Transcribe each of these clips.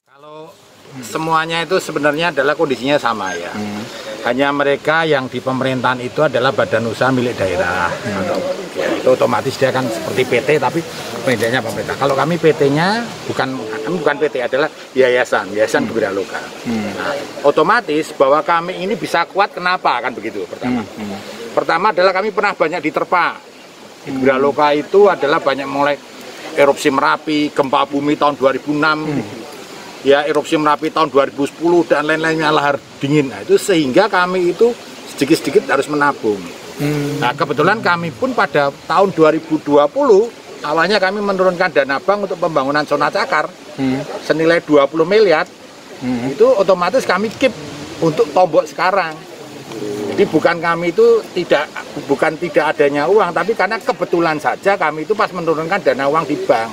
Kalau semuanya itu sebenarnya adalah kondisinya sama ya. Hanya mereka yang di pemerintahan itu adalah badan usaha milik daerah. Ya, itu otomatis dia kan seperti PT tapi perintahnya pemerintah. Kalau kami PT-nya bukan PT, adalah yayasan Gewiraloka. Nah, otomatis bahwa kami ini bisa kuat kenapa kan begitu pertama. Pertama adalah kami pernah banyak diterpa. Gewiraloka itu adalah banyak mulai erupsi Merapi, gempa bumi tahun 2006. Ya, erupsi Merapi tahun 2010 dan lain-lainnya, lahar dingin. Nah, itu sehingga kami itu sedikit-sedikit harus menabung. Nah, kebetulan kami pun pada tahun 2020 awalnya kami menurunkan dana bank untuk pembangunan zona cakar senilai 20 miliar. Itu otomatis kami keep untuk tombok sekarang. Jadi bukan kami itu tidak adanya uang, tapi karena kebetulan saja kami itu pas menurunkan dana uang di bank.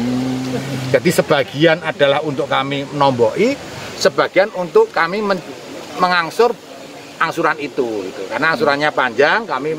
Jadi sebagian adalah untuk kami menomboi, sebagian untuk kami mengangsur angsuran itu. Karena angsurannya panjang, kami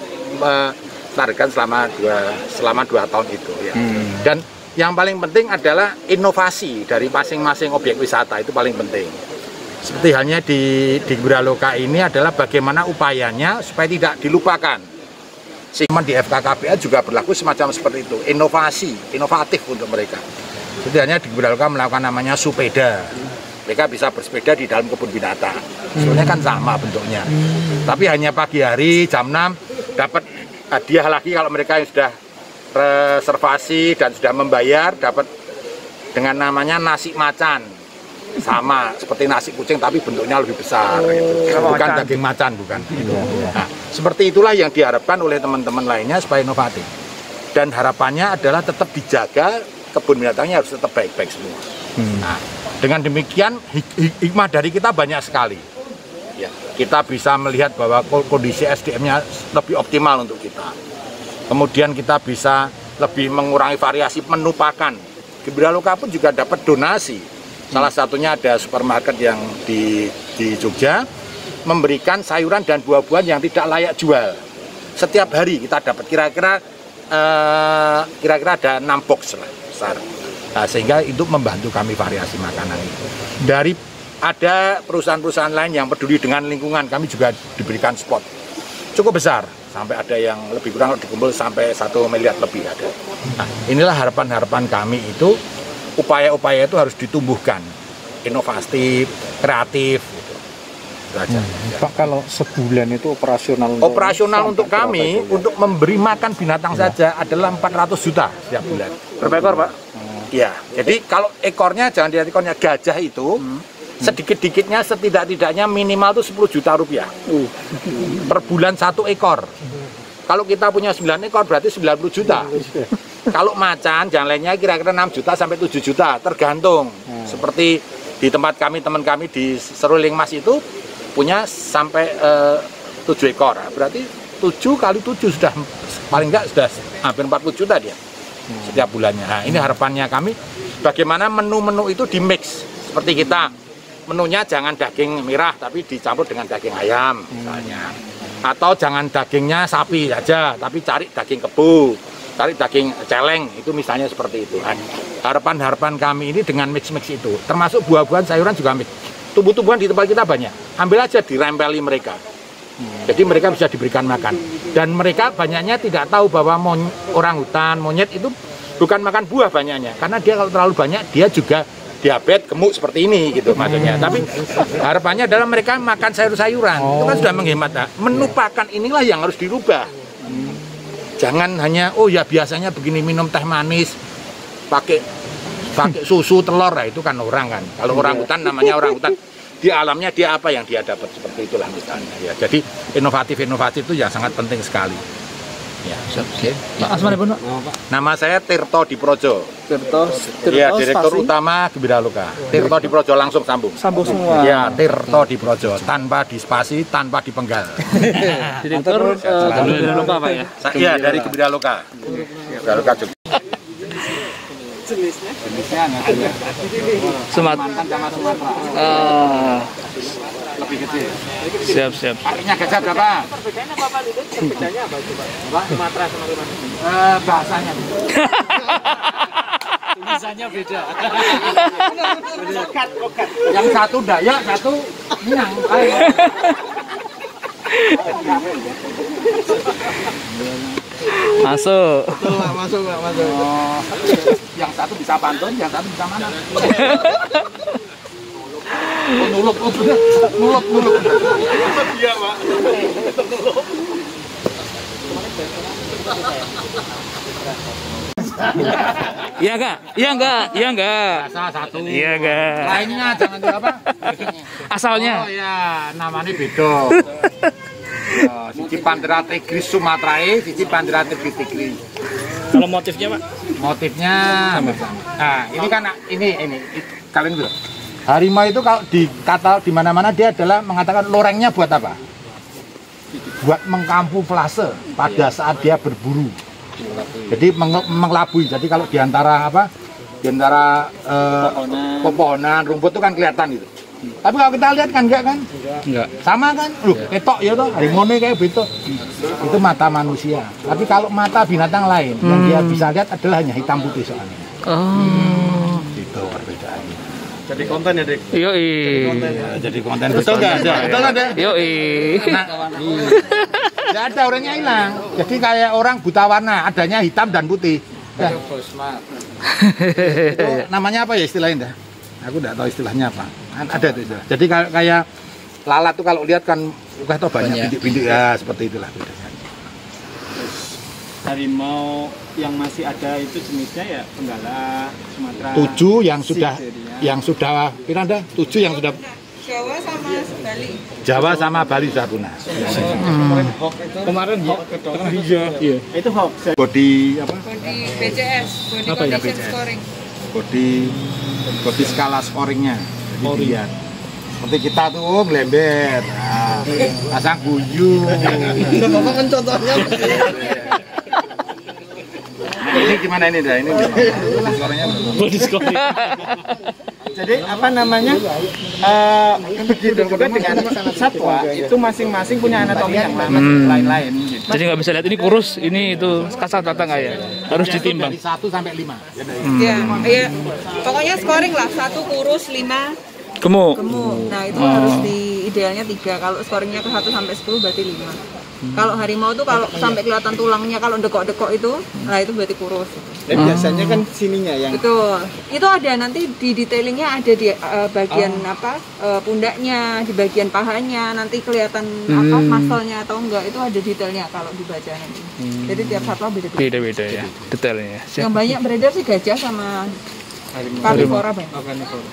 menargetkan selama 2 tahun itu. Ya. Dan yang paling penting adalah inovasi dari masing-masing objek wisata, itu paling penting. Seperti halnya di Gewiraloka ini adalah bagaimana upayanya supaya tidak dilupakan. Sehingga di FKKBA juga berlaku semacam seperti itu, inovatif untuk mereka. Setidaknya di Gewiraloka melakukan namanya supeda. Mereka bisa bersepeda di dalam kebun binatang. Sebenarnya kan sama bentuknya. Tapi hanya pagi hari jam 6 dapat hadiah lagi kalau mereka yang sudah reservasi dan sudah membayar, dapat dengan namanya nasi macan. Sama seperti nasi kucing tapi bentuknya lebih besar gitu. Bukan daging macan, bukan gitu. Nah, seperti itulah yang diharapkan oleh teman-teman lainnya supaya inovatif. Dan harapannya adalah tetap dijaga, kebun binatangnya harus tetap baik-baik semua. Nah, dengan demikian hikmah dari kita banyak sekali. Ya, kita bisa melihat bahwa kondisi SDM-nya lebih optimal untuk kita. Kemudian kita bisa lebih mengurangi variasi menu pakan. Gewiraloka pun juga dapat donasi. Salah satunya ada supermarket yang di Jogja memberikan sayuran dan buah-buahan yang tidak layak jual. Setiap hari kita dapat kira-kira ada 6 box lah besar. Nah, sehingga itu membantu kami variasi makanan itu. Dari ada perusahaan-perusahaan lain yang peduli dengan lingkungan, kami juga diberikan spot cukup besar, sampai ada yang lebih kurang dikumpul sampai 1 miliar lebih ada. Nah, inilah harapan-harapan kami itu. Upaya-upaya itu harus ditumbuhkan, inovatif, kreatif. Gitu. Pak, kalau sebulan itu operasional untuk kami, untuk memberi makan binatang saja adalah 400 juta setiap bulan. Berapa ekor, Pak? Iya, jadi kalau ekornya, jangan dilihat ekornya, gajah itu sedikit-dikitnya setidak-tidaknya minimal itu 10 juta rupiah. Per bulan 1 ekor. Kalau kita punya 9 ekor berarti 90 juta. Kalau macan, yang lainnya kira-kira 6 juta sampai 7 juta, tergantung. Seperti di tempat kami, teman kami di Seruling Mas itu punya sampai 7 ekor. Berarti 7 kali 7 sudah, paling enggak sudah hampir 40 juta dia setiap bulannya. Nah, ini harapannya kami, bagaimana menu-menu itu di mix. Seperti kita, menunya jangan daging merah, tapi dicampur dengan daging ayam misalnya. Atau jangan dagingnya sapi saja, tapi cari daging kebo, cari daging celeng, itu misalnya seperti itu. Harapan-harapan kami ini dengan mix-mix itu, termasuk buah-buahan, sayuran juga mix. Tumbuh-tumbuhan di tempat kita banyak, ambil aja dirempeli mereka. Jadi mereka bisa diberikan makan. Dan mereka banyaknya tidak tahu bahwa orang hutan, monyet itu bukan makan buah banyaknya. Karena dia kalau terlalu banyak, dia juga diabetes, gemuk seperti ini gitu maksudnya. Tapi harapannya adalah mereka makan sayur-sayuran. Itu kan sudah menghemat. Menu pakan inilah yang harus dirubah. Jangan hanya biasanya begini, minum teh manis, pakai susu, telur, lah itu kan orang kan. Kalau orang hutan namanya orang hutan. Di alamnya dia apa yang dia dapat, seperti itulah misalnya. Ya, jadi inovatif itu yang sangat penting sekali. Ya, Pak Asman, Pak. Nama saya Tirto Diprojo. Tirto, ya, Direktur Utama Gewiraloka. Tirto Diprojo, langsung sambung. Sambung semua. Ya, Tirto Diprojo, tanpa dispasi, tanpa dipenggal. Direktur Gewiraloka, Pak ya? Iya, dari Gewiraloka. Gewiraloka Jogja. Jenisnya ada Sumatera sama Sumatera. Lebih kecil. Siap. Artinya gajah berapa? Perbedaannya apa Pak Lidut? Perbedaannya apa coba? Sumatera sama Kalimantan. Bahasanya. Tulisannya beda. Yang satu Dayak, satu Minang. Masuk. Masuk. Oh, yang satu bisa pantun, yang satu bisa mana? Nulup, nulup. Iya, Pak. Iya enggak? Iya enggak? Iya enggak? Salah satu. Iya enggak? Lainnya jangan di apa? Asalnya. Oh ya, namanya beda. Siji Pandera Tigris Sumatrae, siji Pandera Tigris Tigris. Kalau motifnya, Pak? Motifnya nah, ini kan ini kalian dulu. Harimau itu kalau dikata di mana-mana dia adalah mengatakan lorengnya buat apa? Buat mengkamuflase pada saat dia berburu. Jadi mengelabui. Jadi kalau diantara apa? Diantara pepohonan, rumput itu kan kelihatan itu. Tapi kalau kita lihat kan enggak kan? Enggak. Sama kan? Loh, ketok ya toh, harimau kayak begitu. Itu mata manusia. Tapi kalau mata binatang lain yang dia bisa lihat adalah hanya hitam putih soalnya. Oh. Itu perbedaannya. Jadi konten ya, Dik? Yoi. Ya, jadi konten Betul nggak ada? Betul nggak ada? Yoi. Nah, nggak ada, orangnya hilang. Jadi kayak orang buta warna, adanya hitam dan putih. Nah, itu namanya apa ya istilahnya? Aku nggak tahu istilahnya apa. Ada itu istilah. Jadi kayak lalat tuh kalau lihat kan bukan tuh banyak bintik-bintik ya seperti itulah bedanya. Harimau yang masih ada itu jenisnya ya Benggala, Sumatera. 7 yang sudah Piranda, 7 yang sudah Jawa sama Bali. Jawa sama Bali sudah punah. Kemarin hoax iya. Itu hoax. Body apa? Body BCS, body Apa ya, condition BCS? scoring. Body skala scoringnya. Jadi lihat. Seperti kita tuh ngelember, nah, pasang guyu. Bapak kan contohnya. Ini gimana ini dah? Ini gimana? Skornya Body scoring. Jadi apa namanya? Begitu juga dengan satwa itu masing-masing punya anatomi yang lain-lain. Gitu. Jadi nggak bisa lihat ini kurus, ini itu kasar tata nggak ya? Harus ditimbang. dari 1 sampai 5. Iya, pokoknya scoring lah, 1 kurus, 5 Gemuk. gemuk. Nah, itu harus di idealnya 3. Kalau scoringnya ke 1 sampai 10 berarti 5. Kalau harimau tuh kalau sampai kelihatan tulangnya, kalau dekok-dekok itu, nah itu berarti kurus. Dan biasanya kan sininya yang Itu ada nanti di detailingnya ada di bagian pundaknya, di bagian pahanya, nanti kelihatan apa muscle-nya atau enggak, itu ada detailnya kalau dibaca nanti. Jadi tiap satwa beda-beda. Beda-beda ya detailnya. Yang banyak beredar sih gajah sama karnivora banyak.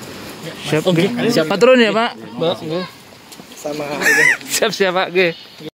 Siap, siap patron ya Pak. sama Siap Pak.